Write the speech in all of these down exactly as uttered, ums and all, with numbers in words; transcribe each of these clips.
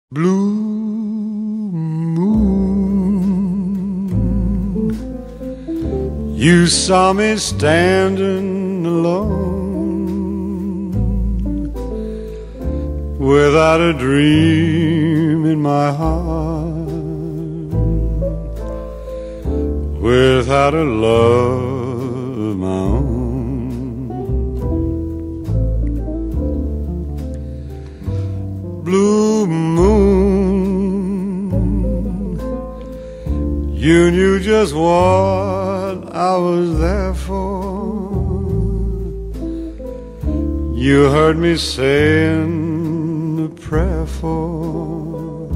Blue moon, you saw me standing alone, without a dream in my heart, without a love of my own. Blue moon, you knew just what I was there for. You heard me saying a prayer for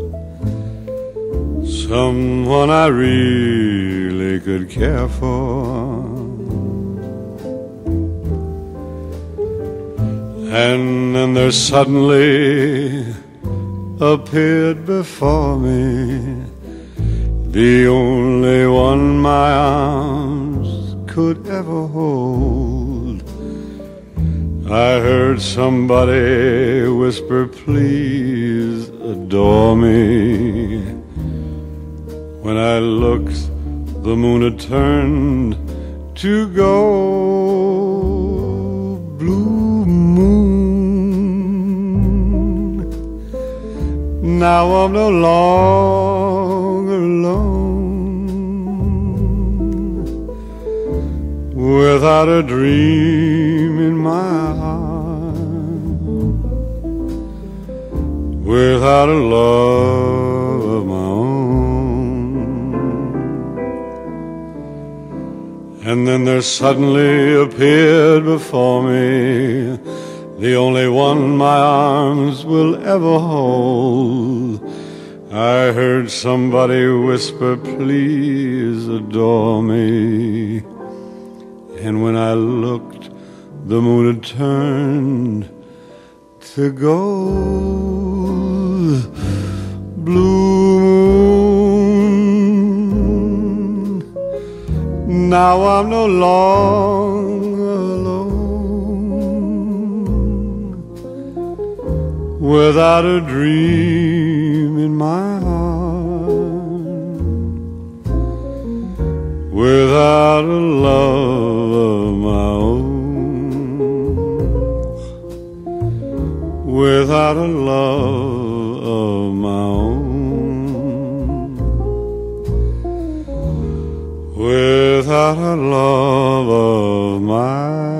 someone I really could care for. And then there suddenly appeared before me the only one my arms could ever hold. I heard somebody whisper, "Please adore me." When I looked, the moon had turned to gold. Blue moon, now I'm no longer alone, without a dream in my heart, without a love of my own. And then there suddenly appeared before me the only one my arms will ever hold. I heard somebody whisper, "Please adore me." And when I looked, the moon had turned to gold. Blue moon, now I'm no longer alone, without a dream in my heart, without a love of my own, without a love of my own, without a love of my